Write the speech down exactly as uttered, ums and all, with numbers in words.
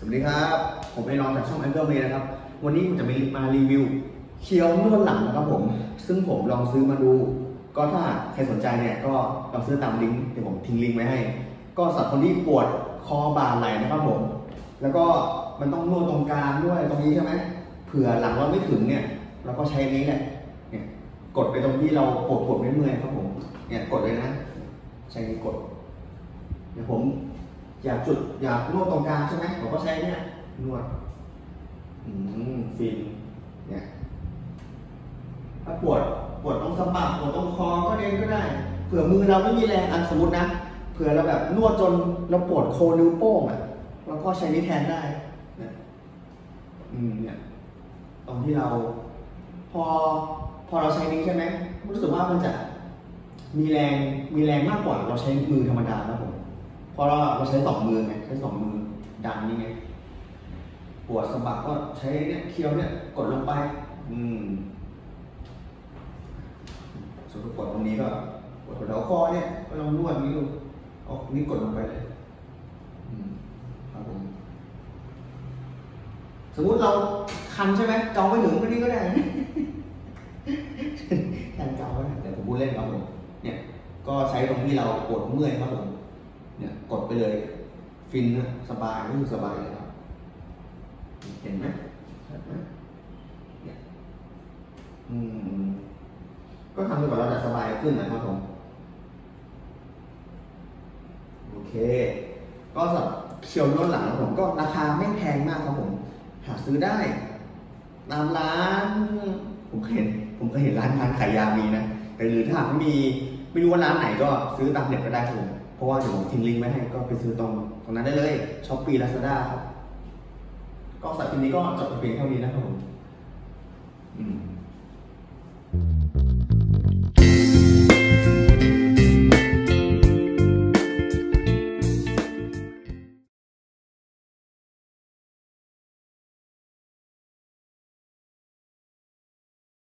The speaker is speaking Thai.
วัสดีครับผมไอ้น้องจากช่อง Angle May นะครับวันนี้ผมจะมารีวิวเคี้ยวนวดหลังนะครับผมซึ่งผมลองซื้อมาดูก็ถ้าใครสนใจเนี่ยก็ลองซื้อตามลิงก์เดี๋ยวผมทิ้งลิงก์ไว้ให้ก็สำหรับคนที่ปวดคอบ่าไหล่นะครับผมแล้วก็มันต้องนวดตรงกลางด้วยตรงนี้ใช่ไหมเผื่อหลังเราไม่ถึงเนี่ยเราก็ใช้นี้แหละเนี่ยกดไปตรงที่เราปวดปวดเมื่อยๆครับผมเนี่ยกดเลยนะใช้นี้กดเดี๋ยวผมอยากจุดอยากนวดตรงกลางใช่ไหมผมก็ใช้เนี่ยนวดอืมฟินเนี่ยถ้าปวดปวดตรงสะบักปวดตรงคอก็เด้งก็ได้เผื่อมือเราไม่มีแรงอันสมมตินะเผื่อเราแบบนวดจนเราปวดโคนนิ้วโป้งอ่ะเราก็ใช้นี้แทนได้เนี่ยอืมเนี่ยตรงที่เราพอพอเราใช้นี้ใช่ไหมรู้สึกว่ามันจะมีแรงมีแรงมากกว่าเราใช้มือธรรมดาครับผมพอเราเราใช้สองมือไงใช้สองมือดันนี่ไงปวดสะบักก็ใช้เนี่ยเคี้ยวเนี่ยกดลงไปอืมส่วนปวดตรงนี้ก็ปวดแถวคอเนี่ยก็ลองนวดนี้ดูออกนี้กดลงไปเลยอืมครับผมสมมุติเราคันใช่ไหมเกาไปถึงก็นี่ก็ได้แทนเกาก็ได้แต่ผมพูดเล่นครับผมเนี่ยก็ใช้ตรงที่เราปวดเมื่อยครับผมเนี่ยกดไปเลยฟินนะสบายรู้สึกสบายเลยครับเห็นไหมเห็นไหมเนี่ยอืมก็ทำให้เราจะสบายขึ้นนะครับผมโอเคก็สำหรับเคี้ยวนวดหลังผมก็ราคาไม่แพงมากครับผมหาซื้อได้ตามร้านผมเคยเห็นผมเคยเห็นร้านร้านขายยามีนะแต่หรือถ้าไม่มีไม่รู้ว่าร้านไหนก็ซื้อตามเน็ตก็ได้ครับผมเพราะว่าเดี๋ยวผมทิ้งลิงก์ไว้ให้ก็ไปซื้อตรงตรงนั้นได้เลยช้อปปี้ลาซาด้าครับก็สำหรับคลิปนี้ก็จบเพียงเท่านี้นะครับผมอืม